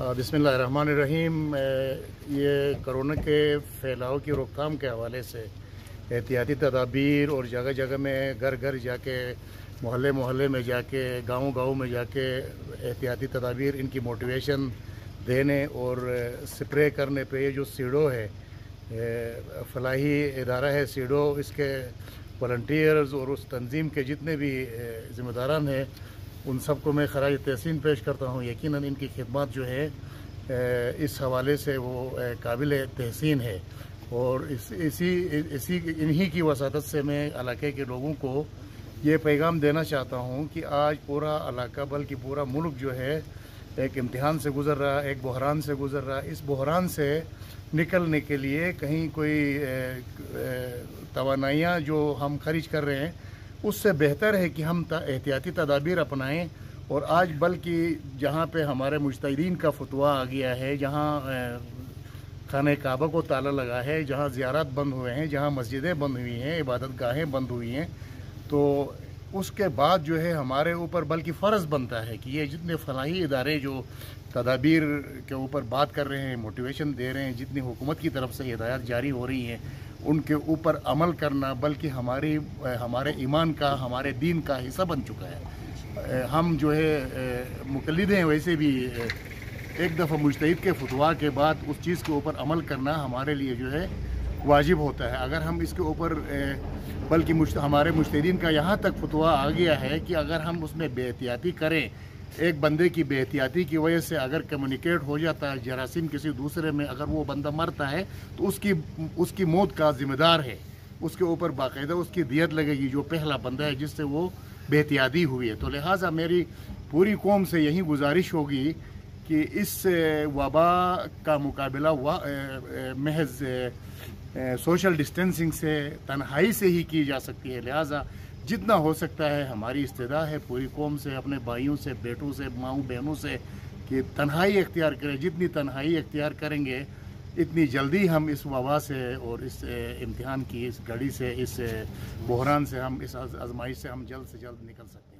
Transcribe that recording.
बिस्मिल्लाहिर्रहमानिर्रहीम। ये कोरोना के फैलाव की रोकथाम के हवाले से एहतियाती तदाबीर और जगह जगह में घर घर जाके मोहल्ले मोहल्ले में जाके गाँव गाँव में जाके एहतियाती तदाबीर इनकी मोटिवेशन देने और स्प्रे करने पे ये जो सीडो है फलाही इदारा है सीडो, इसके वॉलंटियर्स और उस तंजीम के जितने भी ज़िम्मेदारान हैं उन सबको मैं खराज तहसीन पेश करता हूँ। यकीनन इनकी खिदमत जो है इस हवाले से वो काबिल तहसीन है और इन्हीं की वसातत से मैं इलाके के लोगों को ये पैगाम देना चाहता हूँ कि आज पूरा इलाका बल्कि पूरा मुल्क जो है एक इम्तिहान से गुज़र रहा है, एक बहरान से गुज़र रहा है। इस बहरान से निकलने के लिए कहीं कोई तवानाइयाँ जो हम खर्च कर रहे हैं उससे बेहतर है कि हम एहतियाती तदाबीर अपनाएं। और आज बल्कि जहाँ पे हमारे मुज्तहिदीन का फतवा आ गया है, जहाँ खाने काबा को ताला लगा है, जहाँ ज़ियारत बंद हुए हैं, जहाँ मस्जिदें बंद हुई हैं, इबादत गाहें बंद हुई हैं, तो उसके बाद जो है हमारे ऊपर बल्कि फ़र्ज़ बनता है कि ये जितने फलाही इदारे जो तदाबीर के ऊपर बात कर रहे हैं, मोटिवेशन दे रहे हैं, जितनी हुकूमत की तरफ से हिदायत जारी हो रही हैं उनके ऊपर अमल करना बल्कि हमारे ईमान का, हमारे दीन का हिस्सा बन चुका है। हम जो है मुक़ल्लिद हैं, वैसे भी एक दफ़ा मुज्तहिद के फतवा के बाद उस चीज़ के ऊपर अमल करना हमारे लिए जो है वाजिब होता है। अगर हम इसके ऊपर बल्कि हमारे मुज्तहिदीन का यहाँ तक फतवा आ गया है कि अगर हम उसमें बेहतियाती करें, एक बंदे की बेहतियाती की वजह से अगर कम्युनिकेट हो जाता है जरासीम किसी दूसरे में, अगर वो बंदा मरता है तो उसकी मौत का ज़िम्मेदार है, उसके ऊपर बाकायदा उसकी दियत लगेगी जो पहला बंदा है जिससे वो बेहतियाती हुई है। तो लिहाजा मेरी पूरी कौम से यही गुजारिश होगी कि इस वबा का मुकाबला महज सोशल डिस्टेंसिंग से, तन्हाई से ही की जा सकती है। लिहाजा जितना हो सकता है हमारी इस्तेदा है पूरी कौम से, अपने भाइयों से, बेटों से, माँओं बहनों से कि तन्हाई इख्तियार करें। जितनी तन्हाई इख्तियार करेंगे इतनी जल्दी हम इस वबा से और इस इम्तिहान की इस घड़ी से, इस बहरान से, हम इस आजमाइश से हम जल्द से जल्द निकल सकते हैं।